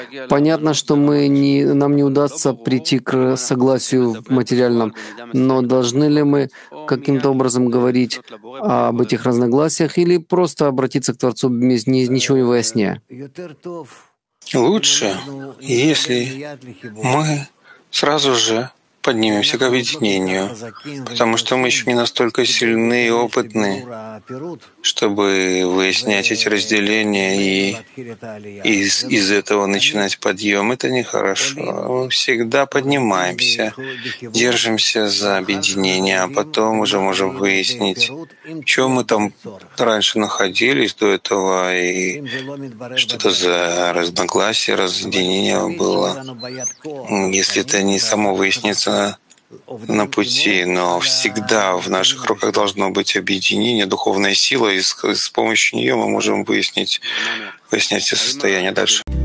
Понятно, что нам не удастся прийти к согласию в материальном, но должны ли мы каким-то образом говорить об этих разногласиях или просто обратиться к Творцу ничего не выясняя? Лучше, если мы сразу же поднимемся к объединению, потому что мы еще не настолько сильны и опытны, чтобы выяснять эти разделения и из этого начинать подъем. Это нехорошо. Мы всегда поднимаемся, держимся за объединение, а потом уже можем выяснить, в чем мы там раньше находились до этого, и что это за разногласие, разъединение было. Если это не само выяснится на пути, но всегда в наших руках должно быть объединение, духовная сила, и с помощью нее мы можем выяснять все состояния дальше.